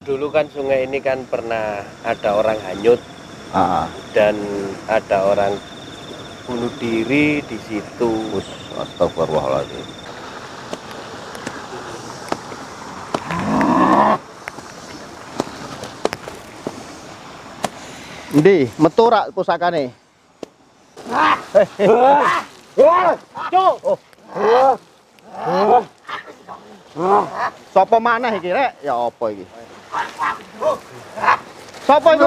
Dulu kan sungai ini kan pernah ada orang hanyut dan ada orang bunuh diri di situ. Astagfirullahaladzim. Ndi, metu rak pusakane? Cuk. Sopo maneh iki, Rek? Ya apa iki? Sopo iku?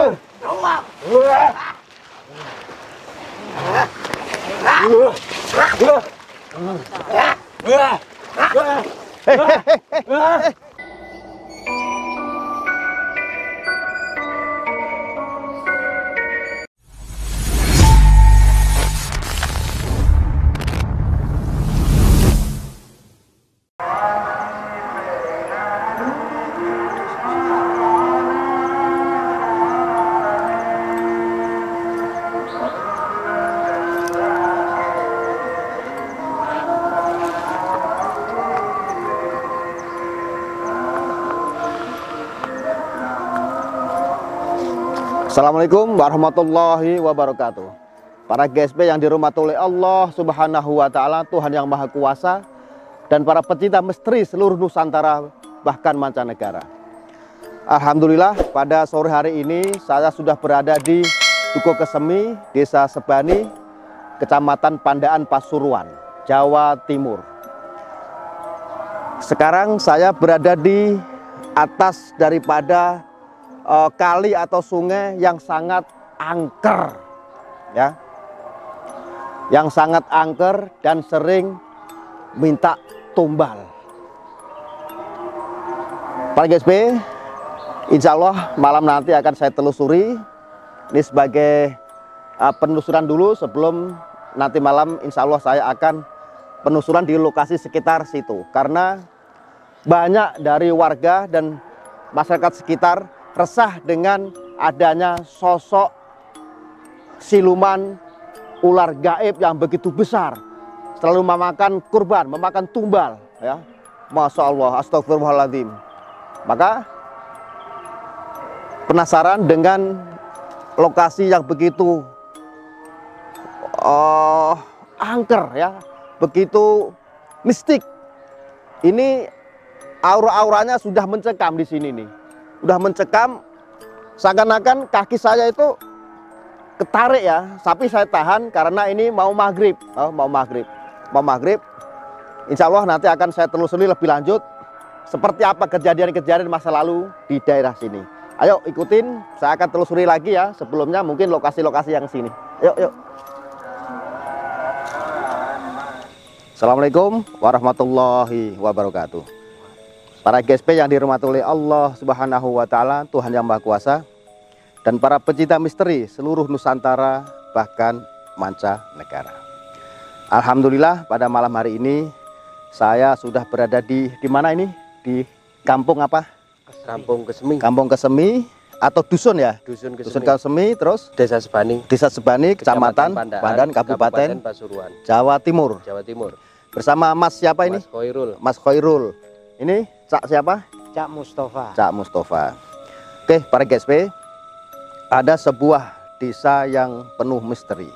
Assalamualaikum warahmatullahi wabarakatuh. Para GSP yang dirahmati oleh Allah Subhanahu wa Ta'ala, Tuhan yang Maha Kuasa, dan para pecinta misteri seluruh Nusantara bahkan mancanegara. Alhamdulillah, pada sore hari ini saya sudah berada di Dukuh Kesemi, Desa Sebani, Kecamatan Pandaan, Pasuruan, Jawa Timur. Sekarang saya berada di atas daripada kali atau sungai yang sangat angker, ya, yang sangat angker dan sering minta tumbal. Para GSP, insya Allah malam nanti akan saya telusuri. Ini sebagai penelusuran dulu sebelum nanti malam insya Allah saya akan penelusuran di lokasi sekitar situ, karena banyak dari warga dan masyarakat sekitar resah dengan adanya sosok siluman ular gaib yang begitu besar, selalu memakan kurban, memakan tumbal, ya. Masya Allah, astagfirullahaladzim. Maka penasaran dengan lokasi yang begitu angker, ya, begitu mistik. Ini aura-auranya sudah mencekam di sini nih. Udah mencekam, seakan-akan kaki saya itu ketarik, ya, tapi saya tahan karena ini mau maghrib, mau maghrib. Insya Allah nanti akan saya telusuri lebih lanjut seperti apa kejadian-kejadian masa lalu di daerah sini. Ayo ikutin, saya akan telusuri lagi, ya, sebelumnya mungkin lokasi-lokasi yang sini. Yuk. Assalamualaikum warahmatullahi wabarakatuh. Para GSP yang dirahmati oleh Allah Subhanahu wa Ta'ala, Tuhan yang Maha Kuasa, dan para pecinta misteri seluruh Nusantara bahkan mancanegara. Alhamdulillah pada malam hari ini saya sudah berada di mana ini? Di kampung apa? Kampung Kesemi. Kampung Kesemi atau dusun, ya? Dusun Kesemi, terus Desa Sebani. Desa Sebani, Kecamatan Pandaan, Kabupaten Pasuruan, Jawa Timur. Bersama Mas siapa ini? Mas Khoirul. Mas Khoirul. Ini Cak siapa? Cak Mustafa. Cak Mustafa. Oke, para GSP, ada sebuah desa yang penuh misteri.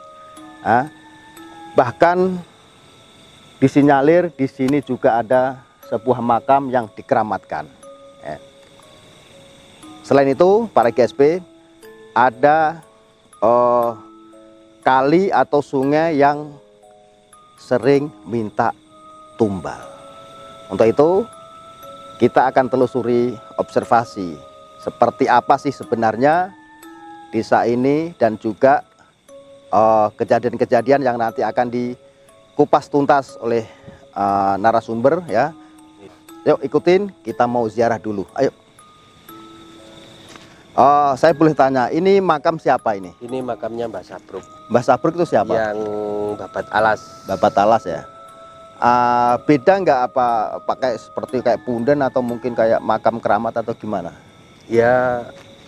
Bahkan disinyalir di sini juga ada sebuah makam yang dikeramatkan. Selain itu, para GSP, ada kali atau sungai yang sering minta tumbal. Untuk itu kita akan telusuri observasi seperti apa sih sebenarnya desa ini, dan juga kejadian-kejadian yang nanti akan dikupas tuntas oleh narasumber, ya. Yuk ikutin, kita mau ziarah dulu. Ayo. Saya boleh tanya, ini makam siapa ini? Ini makamnya Mbah Sabruk. Mbah Sabruk itu siapa? Yang Babat Alas. Babat Alas, ya. Beda nggak apa pakai seperti kayak punden atau mungkin kayak makam keramat atau gimana? Ya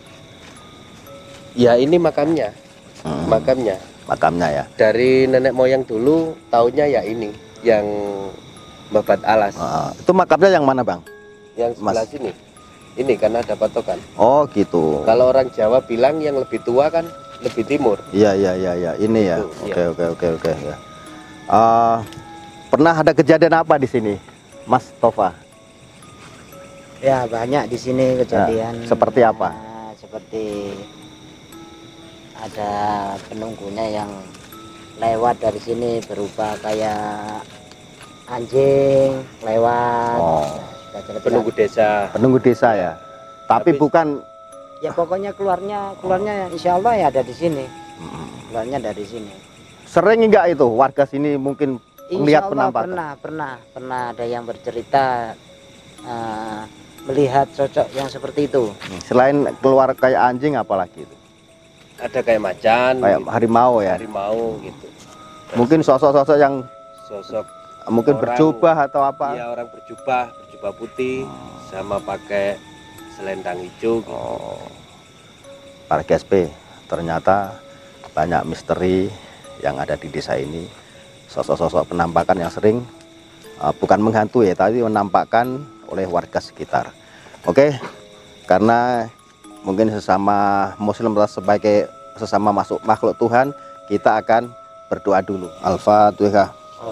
ini makamnya. Makamnya ya. Dari nenek moyang dulu taunya ya ini yang Babat Alas. Itu makamnya yang mana, Bang? Yang sebelah sini. ini kan ada patokan. Oh gitu. Kalau orang Jawa bilang yang lebih tua kan lebih timur. Iya iya iya ya. Ini ya. Itu, Oke iya. oke oke ya. Pernah ada kejadian apa di sini, Mas Tova? Ya banyak di sini kejadian. Seperti apa? Seperti ada penunggunya yang lewat dari sini berubah kayak anjing lewat. Oh. Penunggu desa. Penunggu desa ya. Tapi bukan. Ya pokoknya keluarnya insya Allah ya ada di sini. Keluarnya dari sini. Sering enggak itu warga sini mungkin melihat penampakan? Pernah ada yang bercerita melihat sosok yang seperti itu. Selain keluar kayak anjing apalagi itu? Ada kayak macan, kayak gitu. harimau ya. Harimau gitu. Dan mungkin sosok-sosok yang sosok mungkin orang, berjubah atau apa? Iya, orang berjubah putih sama pakai selendang hijau gitu. Para GSP, ternyata banyak misteri yang ada di desa ini. Sosok-sosok penampakan yang sering bukan menghantui ya, tapi menampakkan oleh warga sekitar. Oke, karena mungkin sesama muslim atau sebagai sesama makhluk Tuhan, kita akan berdoa dulu. Al-Fatihah.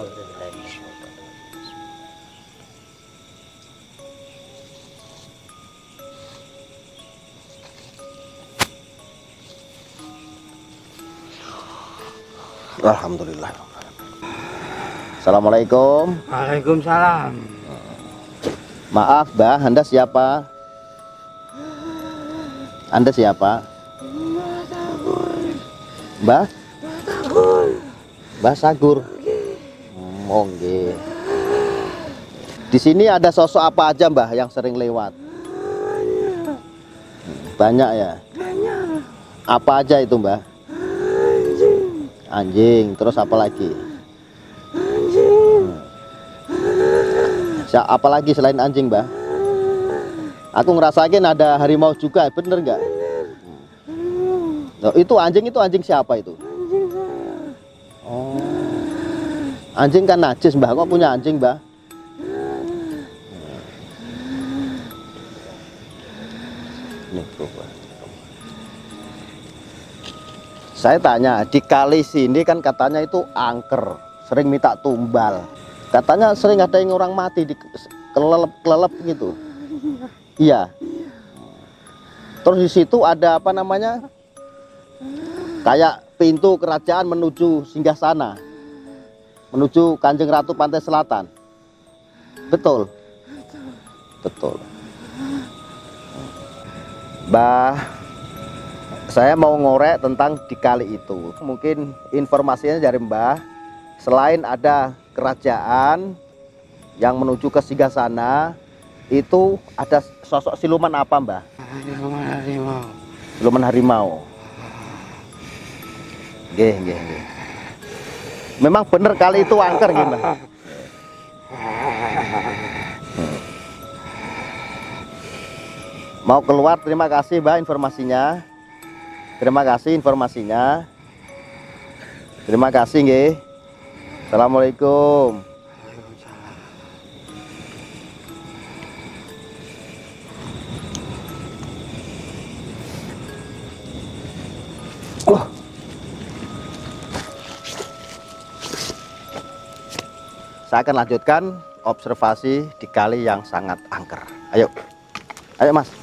Alhamdulillah. Assalamualaikum. Waalaikumsalam. Maaf, Mbah, Anda siapa? Anda siapa? Mbah? Mbah Sagur. Oh, nggih. Di sini ada sosok apa aja, Mbah, yang sering lewat? Banyak ya? Apa aja itu, Mbah? Anjing, terus apa lagi? Apa lagi selain anjing, Mbah? Aku ngerasain ada harimau juga, bener nggak? Oh, itu anjing siapa itu? Oh, anjing kan najis, Mbah. Kok punya anjing, Mbah? Nih, saya tanya, di kali sini kan katanya itu angker, sering minta tumbal. Katanya sering ada yang orang mati di kelelep gitu. Iya. Terus di situ ada apa namanya? Kayak pintu kerajaan menuju singgasana. Menuju Kanjeng Ratu Pantai Selatan. Betul. Betul. Mbah, saya mau ngorek tentang di kali itu. Mungkin informasinya dari Mbah, selain ada kerajaan yang menuju ke singgasana, itu ada sosok siluman apa, Mbah? Siluman harimau. Siluman harimau. Nggih, nggih, nggih. Memang bener kali itu angker nggih, Mbah. Mau keluar, terima kasih, Mbah, informasinya. Terima kasih informasinya. Terima kasih nggih. Assalamualaikum. Saya akan lanjutkan observasi di kali yang sangat angker. Ayo. Ayo, Mas.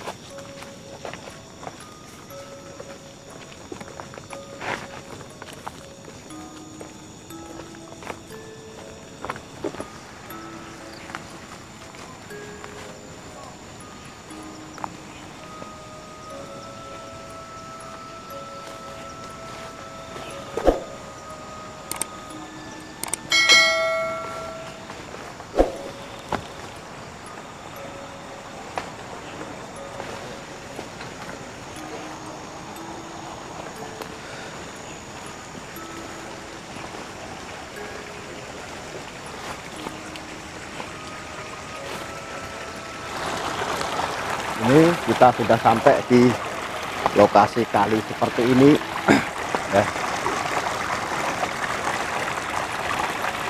Ini kita sudah sampai di lokasi kali seperti ini ya.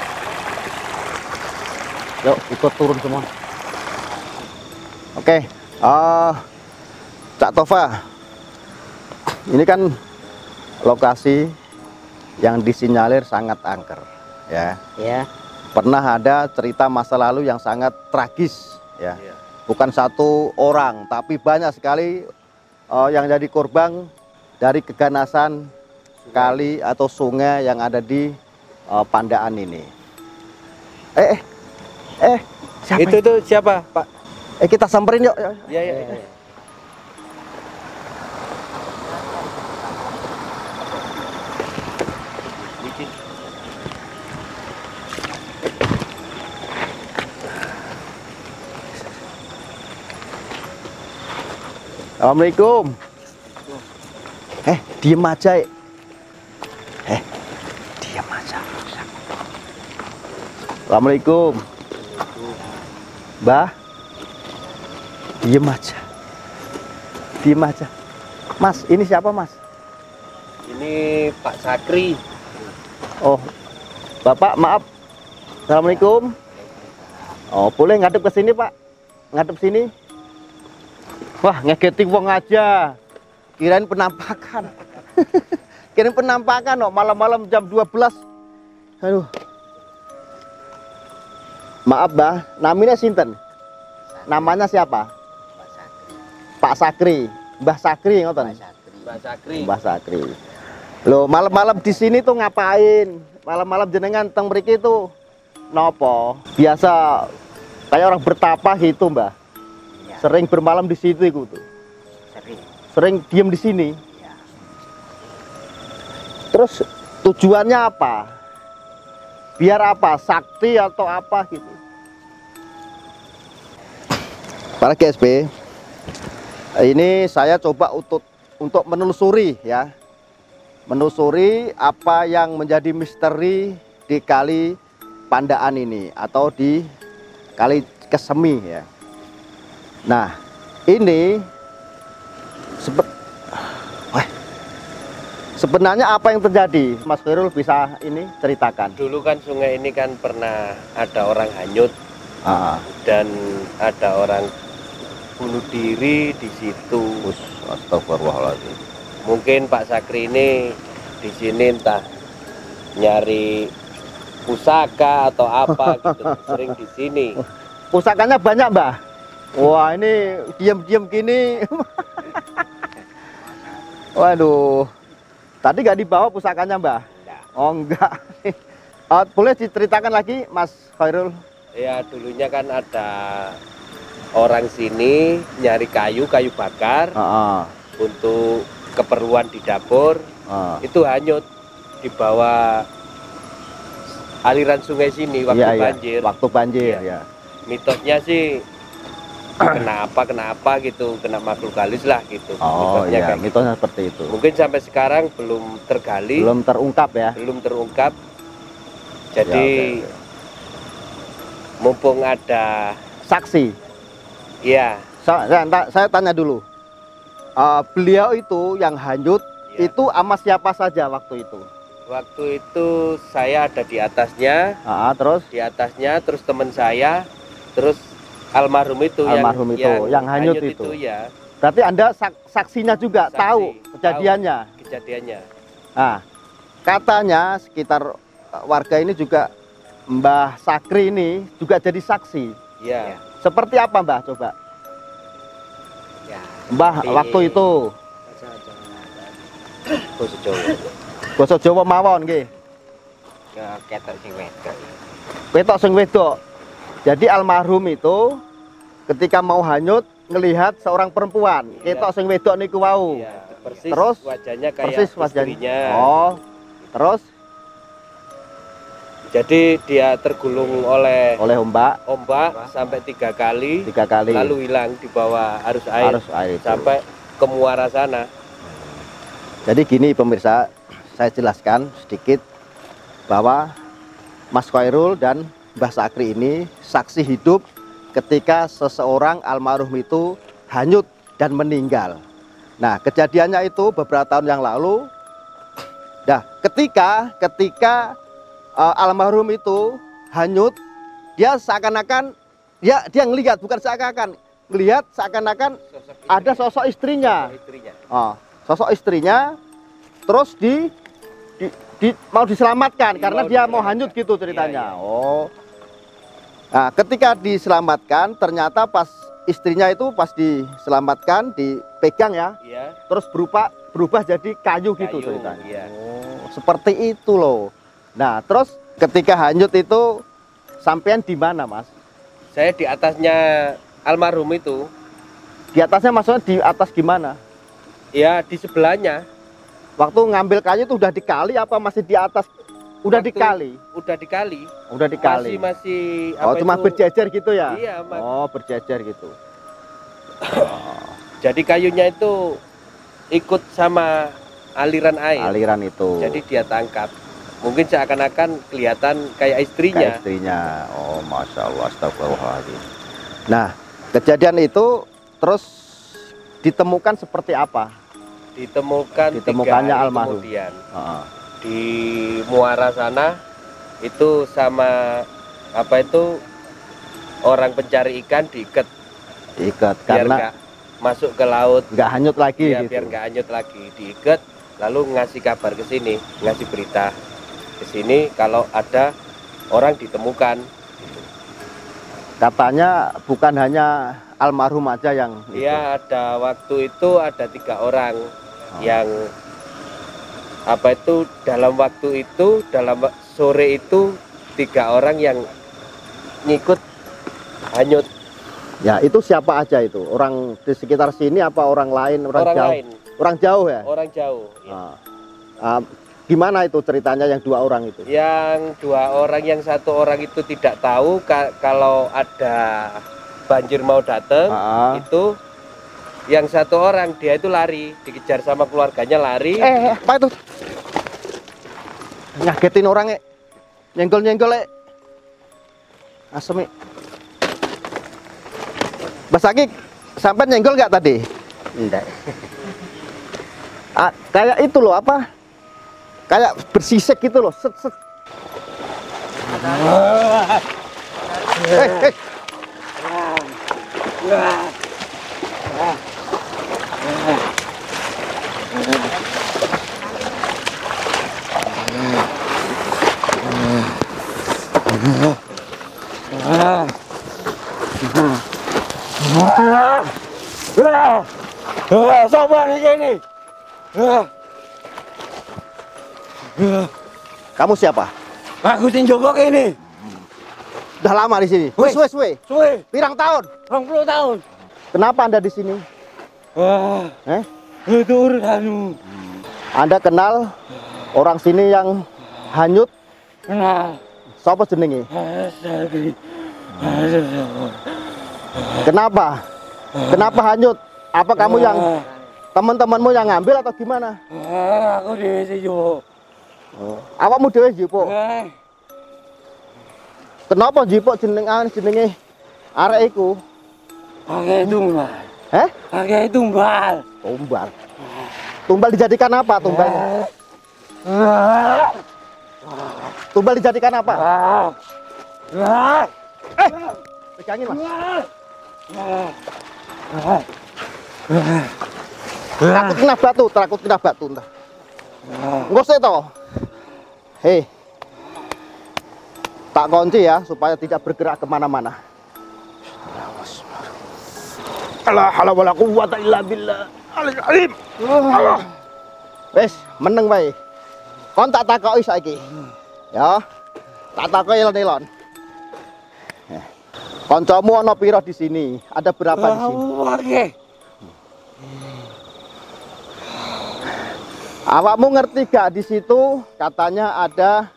Yuk ikut turun semua. Oke, Cak Tova, ini kan lokasi yang disinyalir sangat angker, ya. Ya. Pernah ada cerita masa lalu yang sangat tragis, ya. Bukan satu orang, tapi banyak sekali yang jadi korban dari keganasan kali atau sungai yang ada di Pandaan ini. Siapa Itu tuh siapa, Pak? kita samperin yuk. Iya, iya. Assalamualaikum. Diem aja. Diem aja. Assalamualaikum. Mbah. Diem aja. Diem aja. Mas, ini siapa, Mas? Ini Pak Sakri. Oh, Bapak, maaf. Assalamualaikum. Oh, boleh ngadep ke sini, Pak? Ngadep sini. Wah, ngegeti wong aja. Kirain penampakan. Kirain penampakan kok malam-malam jam 12. Aduh. Maaf, Mbah. Namanya sinten? Namanya siapa? Pak Sakri. Mbah Sakri ngoten. Pak Sakri. Mbah Sakri. Loh, malam-malam di sini tuh ngapain? Malam-malam jenengan teng mriki itu nopo? Biasa kayak orang bertapa gitu, Mbah. Sering bermalam di situ itu tuh. Sering diem di sini. Terus tujuannya apa? Biar apa? Sakti atau apa gitu? Para GSP, ini saya coba untuk menelusuri ya. Menelusuri apa yang menjadi misteri di Kali Pandaan ini atau di Kali Kesemi ya. Nah, ini sebenarnya apa yang terjadi? Mas Khairul bisa ini ceritakan. Dulu kan sungai ini kan pernah ada orang hanyut dan ada orang bunuh diri di situ. Astagfirullahaladzim. Mungkin Pak Sakri ini di sini entah nyari pusaka atau apa gitu, sering di sini. Pusakanya banyak, Mbah. Wah, ini diam-diam gini. Waduh. Tadi nggak dibawa pusakanya, Mbah? Enggak. Oh, enggak. Boleh diceritakan lagi, Mas Khairul? Ya, dulunya kan ada orang sini nyari kayu bakar untuk keperluan di dapur. Itu hanyut di bawah aliran sungai sini waktu banjir. Waktu banjir, ya. Mitosnya sih kenapa gitu, kena makhluk halus lah gitu. Oh iya, kayak mitosnya seperti itu. Mungkin sampai sekarang belum tergali, belum terungkap ya. Belum terungkap. Jadi mumpung ada saksi. Iya. Saya tanya dulu. Beliau itu yang hanyut itu sama siapa saja waktu itu? Waktu itu saya ada di atasnya. Terus? Di atasnya, terus teman saya, terus almarhum itu yang hanyut itu ya. Berarti Anda saksinya juga, tahu kejadiannya. Nah, katanya sekitar warga ini juga Mbah Sakri ini juga jadi saksi. Iya. Seperti apa, Mbah? Coba. Ya, Mbah waktu itu. Basa Jawa mawon nggih. Ya, ketok sing wedok. Ketok sing wedok. Jadi almarhum itu ketika mau hanyut ngelihat seorang perempuan, ketok sing wedok niku wau. Iya, persis terus wajahnya kayak persis wajahnya. istrinya. Oh. Terus jadi dia tergulung oleh ombak sampai 3 kali. 3 kali. Lalu hilang di bawah arus air itu. Sampai ke muara sana. Jadi gini pemirsa, saya jelaskan sedikit bahwa Mas Khairul dan Mbah Sakri ini saksi hidup ketika seseorang almarhum itu hanyut dan meninggal. Nah, kejadiannya itu beberapa tahun yang lalu. Nah, ketika almarhum itu hanyut, dia seakan-akan dia ngelihat, bukan seakan-akan, melihat seakan-akan ada sosok istrinya. Sosok istrinya, terus mau diselamatkan karena dia mau hanyut gitu ceritanya. Oh, nah ketika diselamatkan ternyata pas istrinya itu pas diselamatkan dipegang ya, terus berubah jadi kayu gitu ceritanya. Oh, seperti itu loh. Nah terus ketika hanyut itu sampean di mana Mas? Saya di atasnya almarhum itu. Di atasnya maksudnya di atas gimana? Ya di sebelahnya. Waktu ngambil kayu itu udah dikali apa masih di atas? Udah dikali? Udah dikali. Udah dikali. Masih oh, cuma berjejer gitu ya? Iya, oh, berjejer gitu. Jadi kayunya itu ikut sama aliran air. Aliran itu. Jadi dia tangkap. Mungkin seakan-akan kelihatan kayak istrinya. Kayak istrinya. Oh, Masya Allah, astagfirullahaladzim. Nah, kejadian itu terus ditemukan seperti apa? Ditemukannya almarhum. Kemudian di muara sana itu sama orang pencari ikan diikat biar karena nggak masuk ke laut, nggak hanyut lagi ya, gitu. Biar nggak hanyut lagi, diikat lalu ngasih kabar ke sini, ngasih berita ke sini kalau ada orang ditemukan. Katanya bukan hanya almarhum aja yang iya itu. Ada waktu itu ada 3 orang yang dalam waktu itu, dalam sore itu 3 orang yang ngikut hanyut. Ya itu siapa aja itu? Orang di sekitar sini apa orang lain? Orang jauh? Lain. Orang jauh ya? Orang jauh ya. Gimana itu ceritanya yang 2 orang itu? Yang 2 orang, yang 1 orang itu tidak tahu kalau ada banjir mau datang. Itu yang 1 orang dia itu lari, dikejar sama keluarganya, lari. Apa itu? Ngagetin orang nyenggol-nyenggol asem. Mas Aki, sampai nyenggol nggak tadi? Enggak. Kayak itu loh apa? Kayak bersisik gitu loh. Set. Sobat di sini. Kamu siapa? Aku Jogok ini. Udah lama di sini. Suwe. Pirang tahun? 20 tahun. Kenapa Anda di sini? Itu urusanmu. Anda kenal orang sini yang hanyut? Kenal. Siapa jenenge? Kenapa? Kenapa hanyut? Apa kamu yang teman-temanmu yang ngambil atau gimana? Aku di sini. Awakmu dhewe jipuk. Kenapa jipuk jenenge arek iku? Pakai tumbal. Pakai tumbal. Tumbal dijadikan apa tumbalnya? Tumbal dijadikan apa? Pegangin Mas. Takut kena batu entah. Ngose toh. Hei, tak kunci ya supaya tidak bergerak kemana-mana. La haula wala quwwata illa billah. Al-azim. Wes, meneng wae. Kon tak takoki saiki. Ya. Tak takoki elon-elon. Kancamu ana pira di sini? Ada berapa di sini? Oke. Awakmu ngerti gak di situ katanya ada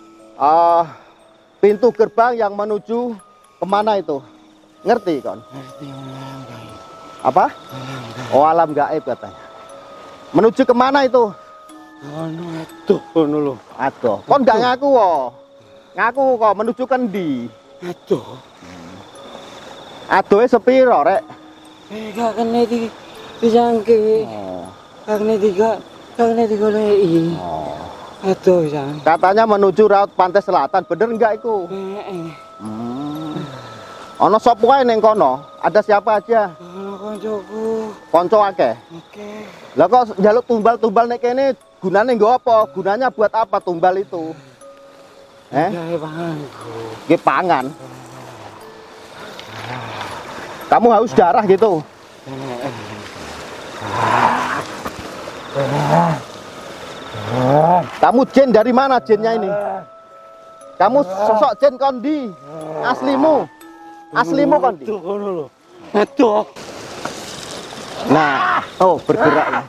pintu gerbang yang menuju kemana itu? Ngerti kon? Ngerti. Apa? Oh, alam gaib katanya. Menuju kemana itu? Ono lho. Aduh, kon gak ngaku kok. Ngaku kok menuju kendi? Aduh. Aduhe sepiro rek? Gak kene iki disangke. Gak kene digoleki. Aduh sang. Katanya menuju Laut Pantai Selatan, bener enggak itu? Ono sapa wae ning kono? Ada siapa aja? Ono koncoku. Konco akeh. Oke. Lah kok njaluk tumbal-tumbal nek kene gunane nggo apa? Gunanya buat apa tumbal itu? Gawe pangan. Nggih pangan. Kamu haus darah gitu? Kamu jin dari mana jinnya ini? Kamu sosok jin kondi? Aslimu? Aslimu kondi? Aduh. Nah, oh bergerak ya.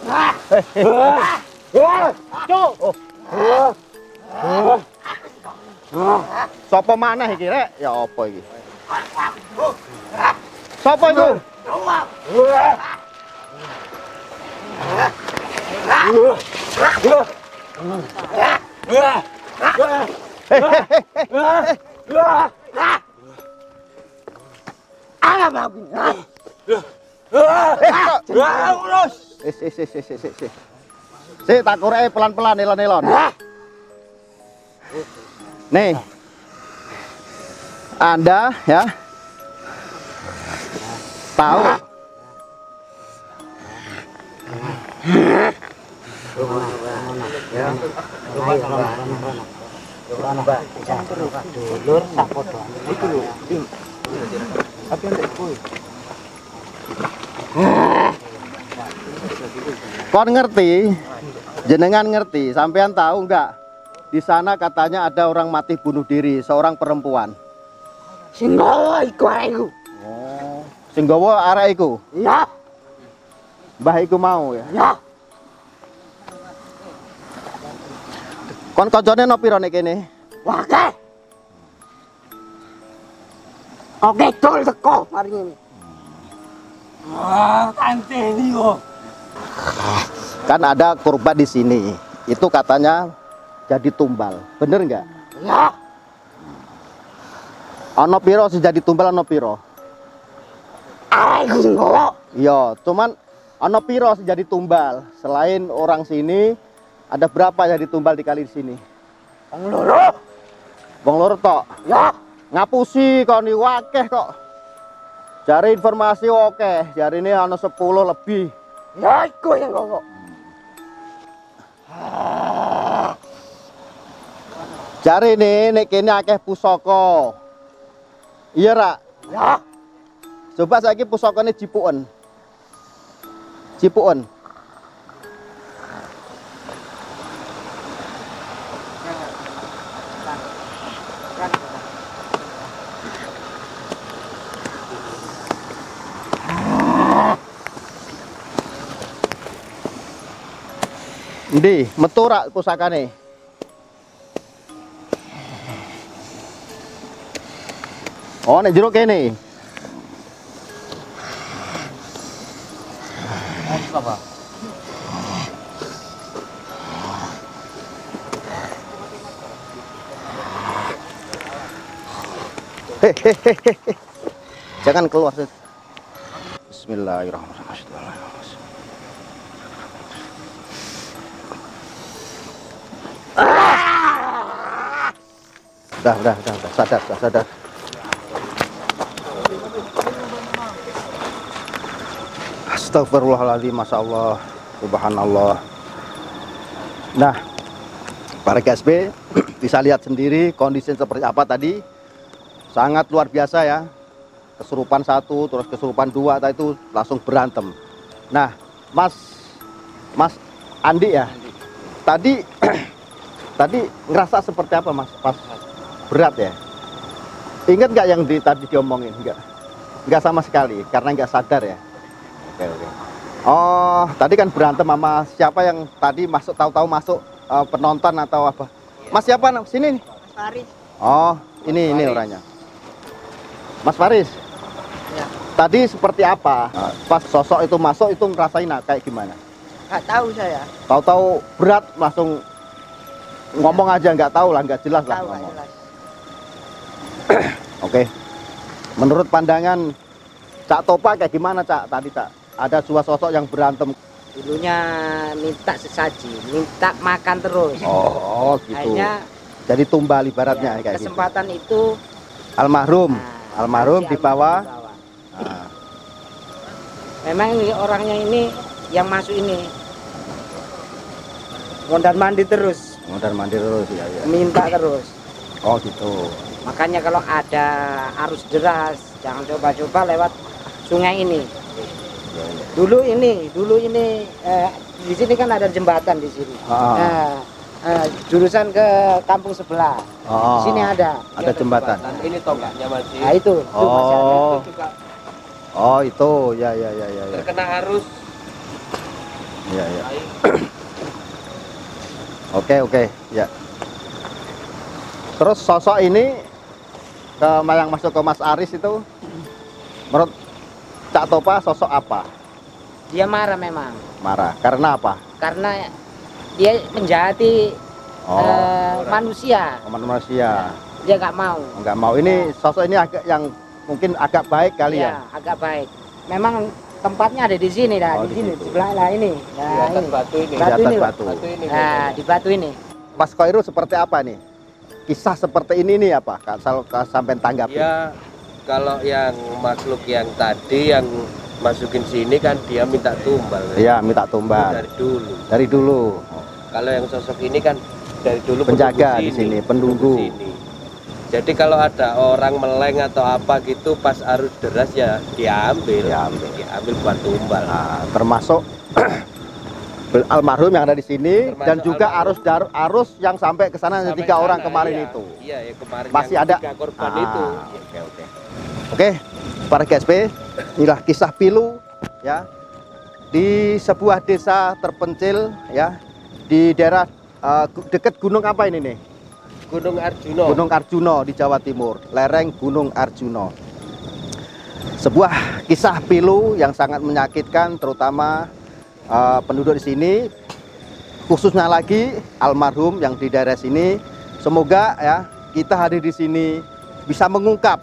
Sopo mana iki rek? Ya apa iki? Sopo itu? Tak korek pelan-pelan elon-elon. Nih. Anda ya tahu kon ngerti, jenengan ngerti, sampean tahu enggak? Di sana katanya ada orang mati bunuh diri, seorang perempuan. Sing gawa iku aku. Oh, sing gawa arek iku. Ya. Mbah iku mau ya. Ya. Kon kancane no pira nek kene? Oke. Oke, tol teko mari ngene. Wah, kanteni kok. Kan ada kurban di sini. Itu katanya jadi tumbal. Bener enggak? Ya. Ono piro sing jadi tumbal ono piro? Aku sing gawa. Iya, cuman ono piro sing jadi tumbal? Selain orang sini, ada berapa yang ditumbal dikali di sini? Wong loro. Wong loro tok. Ya. Ngapusi kok ni wakeh kok. Cari informasi oke, jari ini ono 10 lebih. Ya iku yang gawa. Cari nih, nek kene akeh pusaka. Iya, Rak. Ya. Coba saiki pusakane jipuken. Jipuken. Ndi, metu rak pusakane? Oh, nek jero kene. Apa? Jangan keluar. Bismillahirrahmanirrahim. Udah, sadar. Astagfirullahaladzim, Masya Allah, Subhanallah. Nah, para GSB bisa lihat sendiri kondisi seperti apa tadi. Sangat luar biasa ya. Kesurupan satu, terus kesurupan dua, itu langsung berantem. Nah, Mas Andi ya. Tadi ngerasa seperti apa Mas? Pas berat ya. Ingat nggak yang tadi diomongin? Nggak sama sekali, karena nggak sadar ya. Oke. Oh, tadi kan berantem sama siapa yang tadi masuk, tahu-tahu masuk penonton atau apa? Mas siapa? Sini nih. Mas Faris. Oh, ini orangnya. Mas Faris. Ya. Tadi seperti apa? Pas sosok itu masuk itu ngerasain kayak gimana? Nggak tahu saya. Tahu-tahu berat langsung ngomong aja, nggak tahu lah, nggak jelas lah Tahu nggak ngomong. jelas. Oke. Menurut pandangan Cak Topa kayak gimana Cak tadi Cak? Ada dua sosok yang berantem. Dulunya minta sesaji, minta makan terus. Oh, gitu. Akhirnya Jadi tumbal ibaratnya ya, kayak kesempatan itu gitu. Almarhum. nah, Almarhum Si dibawa. dibawa. Ah, Memang ini orangnya ini yang masuk ini mondar mandir terus, mondar mandir terus ya, ya. minta terus. Oh gitu. Makanya kalau ada arus deras jangan coba-coba lewat sungai ini. Ya, ya. Dulu ini di sini kan ada jembatan di sini. Ah. Jurusan ke kampung sebelah. Oh, Di sini ada. ada jembatan. Ini tonggaknya masih Nah itu masih ada. Oh, itu juga oh itu ya ya ya ya. Ya, terkena arus ya, ya. air. Oke ya. Terus sosok ini yang masuk ke Mas Aris itu menurut Cak Topa sosok apa? Dia marah memang. Marah. Karena apa? Karena dia menjahati manusia. Manusia. Dia nggak mau. Enggak mau. Ini sosok ini agak yang mungkin agak baik kali ya. Iya, agak baik. Memang tempatnya ada di sini dah, Oh, di di sini situ. sebelah lah ini. Di Nah, atas ini. batu ini. Di atas ini loh. batu. Batu ini. Nah, di batu ini. Mas Khoirul seperti apa nih? Kisah seperti ini nih apa? Sampai tanggapi. Ya kalau yang makhluk yang tadi yang masukin sini kan dia minta tumbal. Iya, minta tumbal. Dari dulu. Dari dulu. Kalau yang sosok ini kan dari dulu Penjaga penunggu di sini, penunggu. sini. Jadi kalau ada orang meleng atau apa gitu pas arus deras ya diambil buat tumbal. Nah, termasuk almarhum yang ada di sini Termasuk dan juga almarhum. arus yang sampai ke sana Sampai 3 orang sana, kemarin iya. itu. Iya, ya kemarin Masih yang ada 3 korban itu. Oke. Oke, para GSP, inilah kisah pilu ya di sebuah desa terpencil ya di daerah dekat gunung apa ini nih? Gunung Arjuno. Gunung Arjuno di Jawa Timur, lereng Gunung Arjuno. Sebuah kisah pilu yang sangat menyakitkan, terutama penduduk di sini, khususnya lagi almarhum yang di daerah sini. Semoga ya kita hadir di sini bisa mengungkap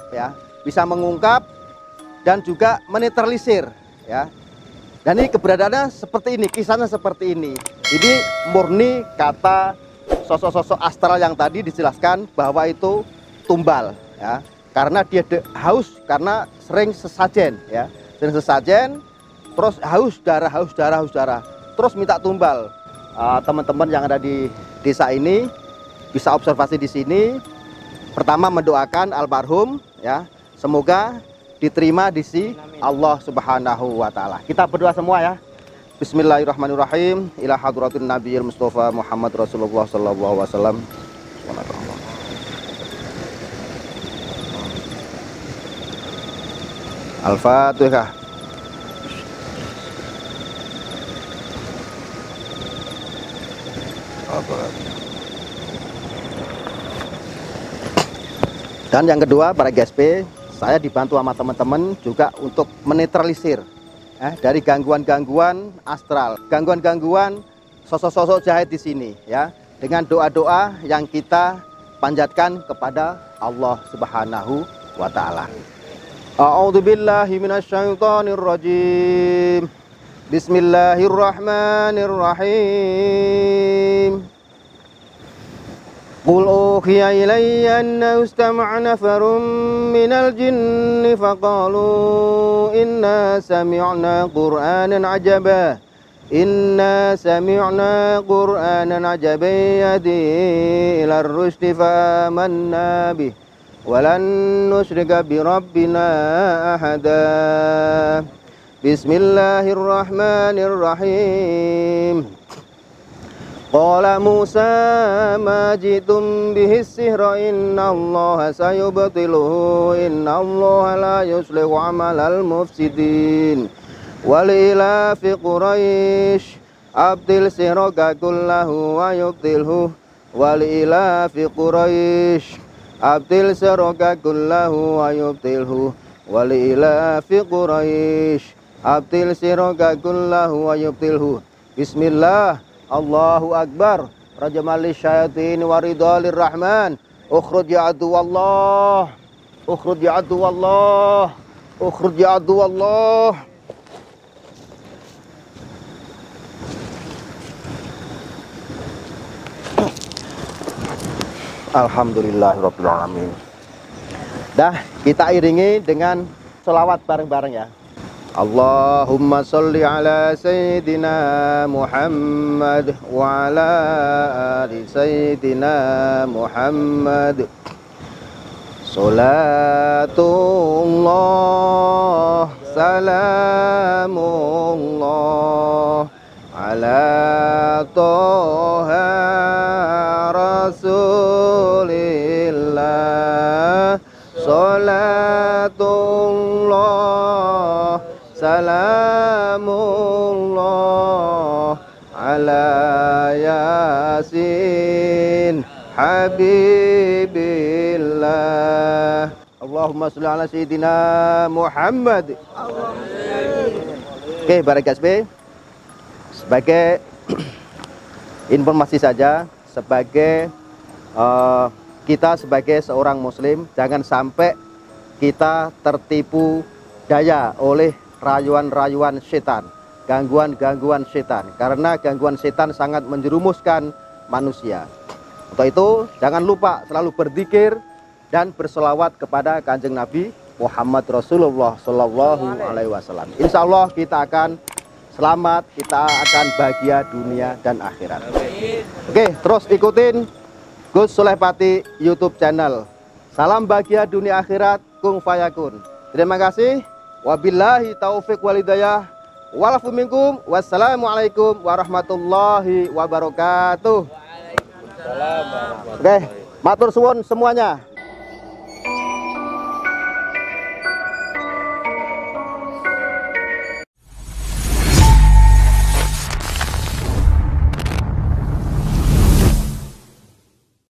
dan juga menetralisir ya. Dan ini keberadaannya seperti ini, kisahnya seperti ini. Ini murni kata sosok-sosok astral yang tadi dijelaskan bahwa itu tumbal ya. Karena dia haus karena sering sesajen ya. Sering sesajen terus haus darah. Terus minta tumbal. Teman-teman yang ada di desa ini bisa observasi di sini. Pertama mendoakan almarhum ya. Semoga diterima di sisi Allah Subhanahu wa taala. Kita berdoa semua ya. Bismillahirrahmanirrahim. Ila hadratin Nabiyil Mustafa Muhammad Rasulullah sallallahu alaihi wasallam. Al-Fatihah. Dan yang kedua, para GSP, saya dibantu sama teman-teman juga untuk menetralisir dari gangguan-gangguan astral, gangguan-gangguan sosok-sosok jahat di sini ya, dengan doa-doa yang kita panjatkan kepada Allah Subhanahu wa taala. A'udzubillahi minasyaitonirrajim. Bismillahirrahmanirrahim. Qul uhiya ilayya anna istama'a nafarun minal jinni faqalu inna sami'na qur'anan ajaba. Inna sami'na qur'anan ajaban yahdi ila ar-rusydi fa amanna bih wa lan nusyrika bi rabbina ahada. Bismillahirrahmanirrahim. Qala Musa ma jitum bihi sihra inna allaha sayubtiluhu inna allaha la yuslihu amalal mufsidin. Wal ilafi Quraisy abdil siraka kullahu wa yubtilhu. Wal ilafi Quraisy abdil siraka kullahu wa yubtilhu. Wal ilafi Quraisy abdil siraka kullahu wa yubtilhu. Bismillah. Allahu Akbar. Rajamali syayatin waridalir rahman. Ukhruj ya adu Allah. Ukhruj ya adu Allah. Ukhruj ya adu Allah. Alhamdulillahirabbil alamin. Dah, kita iringi dengan sholawat bareng-bareng ya. Allahumma sholli ala Sayyidina Muhammad wa ala ali Sayyidina Muhammad. Salatullah salamullah ala Toha Rasulillah. Salatullah salamullah ala Yasin Habibillah. Allahumma sholli ala Sayyidina Muhammad. Oke, Barak SB, sebagai informasi saja, sebagai kita sebagai seorang muslim, jangan sampai kita tertipu daya oleh rayuan-rayuan setan, gangguan-gangguan setan, karena gangguan setan sangat menjerumuskan manusia. Untuk itu jangan lupa selalu berzikir dan berselawat kepada Kanjeng Nabi Muhammad Rasulullah Shallallahu Alaihi Wasallam. Insya Allah kita akan selamat, kita akan bahagia dunia dan akhirat. Oke, terus ikutin Gus Sulehpati YouTube channel. Salam bahagia dunia akhirat, kung fayakun. Terima kasih. Wabillahi taufiq walhidayah. Walafu minkum. Wassalamualaikum warahmatullahi wabarakatuh. Oke, matur suwun semuanya.